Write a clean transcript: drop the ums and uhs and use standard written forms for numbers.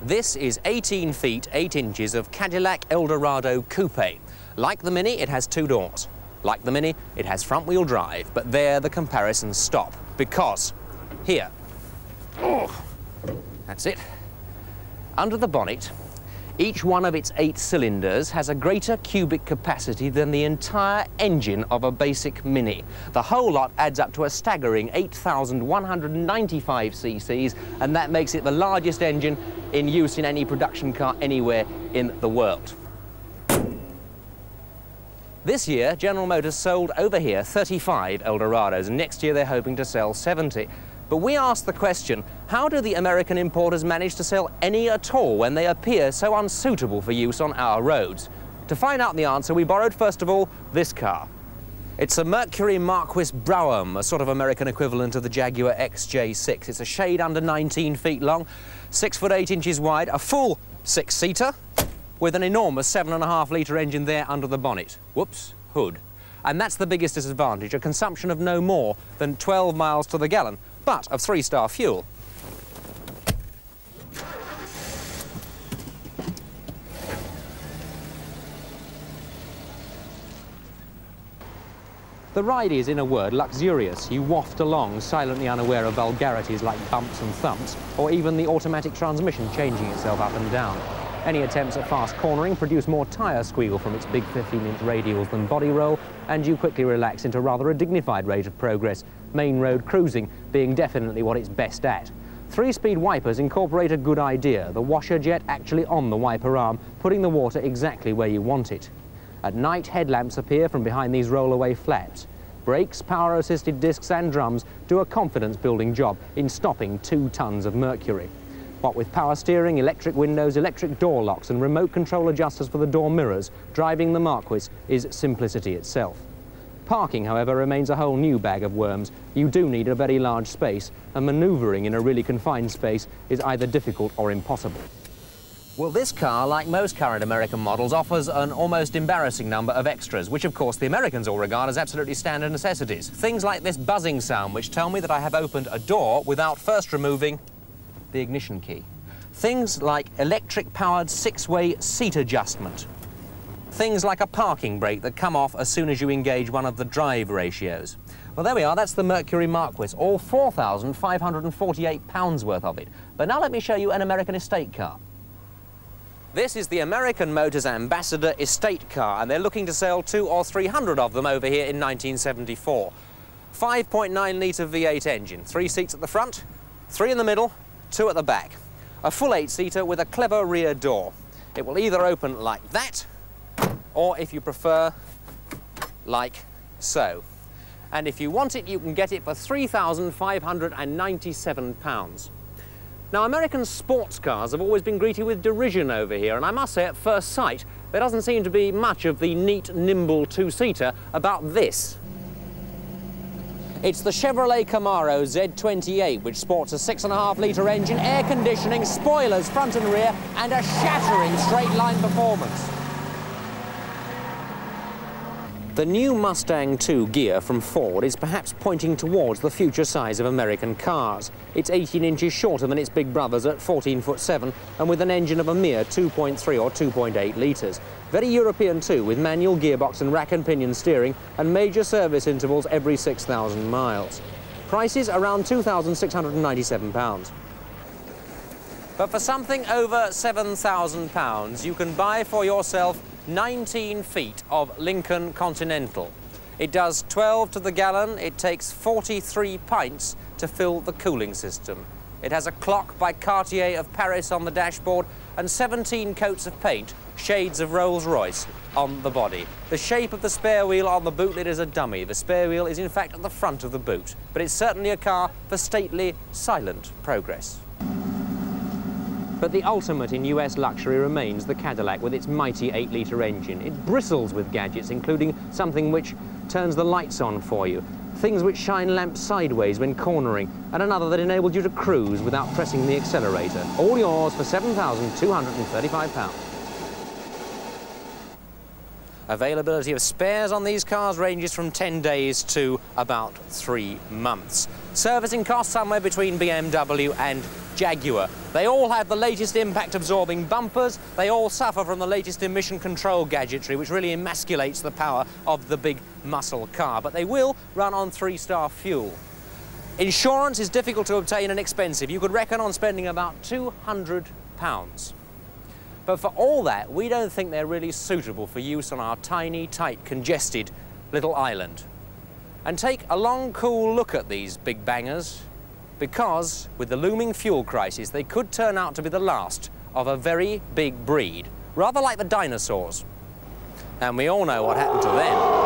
This is 18 feet 8 inches of Cadillac Eldorado coupe. Like the Mini, it has 2 doors. Like the Mini, it has front-wheel drive, but there the comparisons stop, because here, that's it, under the bonnet, each one of its 8 cylinders has a greater cubic capacity than the entire engine of a basic Mini. The whole lot adds up to a staggering 8,195 cc's, and that makes it the largest engine in use in any production car anywhere in the world. This year, General Motors sold over here 35 Eldorados, and next year they're hoping to sell 70. But we asked the question, how do the American importers manage to sell any at all when they appear so unsuitable for use on our roads? To find out the answer, we borrowed, first of all, this car. It's a Mercury Marquis Brougham, a sort of American equivalent of the Jaguar XJ6. It's a shade under 19 feet long, 6 foot 8 inches wide, a full 6-seater, with an enormous 7.5-litre engine there under the bonnet. Whoops, hood. And that's the biggest disadvantage, a consumption of no more than 12 miles to the gallon, but of 3-star fuel. The ride is, in a word, luxurious. You waft along, silently unaware of vulgarities like bumps and thumps, or even the automatic transmission changing itself up and down. Any attempts at fast cornering produce more tyre squeal from its big 15-inch radials than body roll, and you quickly relax into rather a dignified rate of progress, main road cruising being definitely what it's best at. 3-speed wipers incorporate a good idea, the washer jet actually on the wiper arm, putting the water exactly where you want it. At night, headlamps appear from behind these roll-away flaps. Brakes, power-assisted discs and drums do a confidence-building job in stopping 2 tons of mercury. What with power steering, electric windows, electric door locks and remote control adjusters for the door mirrors, driving the Marquis is simplicity itself. Parking, however, remains a whole new bag of worms. You do need a very large space, and manoeuvring in a really confined space is either difficult or impossible. Well, this car, like most current American models, offers an almost embarrassing number of extras, which of course the Americans all regard as absolutely standard necessities. Things like this buzzing sound, which tell me that I have opened a door without first removing the ignition key. Things like electric-powered 6-way seat adjustment. Things like a parking brake that come off as soon as you engage one of the drive ratios. Well, there we are, that's the Mercury Marquis, all 4,548 pounds worth of it. But now let me show you an American estate car. This is the American Motors Ambassador estate car, and they're looking to sell 200 or 300 of them over here in 1974. 5.9-litre V8 engine, 3 seats at the front, 3 in the middle, 2 at the back. A full 8-seater with a clever rear door. It will either open like that, or if you prefer, like so. And if you want it, you can get it for £3,597. Now, American sports cars have always been greeted with derision over here, and I must say, at first sight, there doesn't seem to be much of the neat, nimble 2-seater about this. It's the Chevrolet Camaro Z28, which sports a 6.5-litre engine, air conditioning, spoilers front and rear, and a shattering straight-line performance. The new Mustang 2 ghia from Ford is perhaps pointing towards the future size of American cars. It's 18 inches shorter than its big brothers at 14'7", and with an engine of a mere 2.3 or 2.8 litres. Very European too, with manual gearbox and rack and pinion steering, and major service intervals every 6,000 miles. Prices around £2,697. But for something over £7,000, you can buy for yourself 19 feet of Lincoln Continental. It does 12 to the gallon, it takes 43 pints to fill the cooling system. It has a clock by Cartier of Paris on the dashboard and 17 coats of paint, shades of Rolls-Royce, on the body. The shape of the spare wheel on the boot lid is a dummy. The spare wheel is in fact at the front of the boot, but it's certainly a car for stately, silent progress. But the ultimate in US luxury remains the Cadillac with its mighty 8-litre engine. It bristles with gadgets, including something which turns the lights on for you, things which shine lamps sideways when cornering, and another that enables you to cruise without pressing the accelerator. All yours for £7,235. Availability of spares on these cars ranges from 10 days to about 3 months. Servicing costs somewhere between BMW and Jaguar. They all have the latest impact-absorbing bumpers. They all suffer from the latest emission control gadgetry, which really emasculates the power of the big muscle car. But they will run on 3-star fuel. Insurance is difficult to obtain and expensive. You could reckon on spending about £200. But for all that, we don't think they're really suitable for use on our tiny, tight, congested little island. And take a long, cool look at these big bangers, because with the looming fuel crisis, they could turn out to be the last of a very big breed, rather like the dinosaurs. And we all know what happened to them.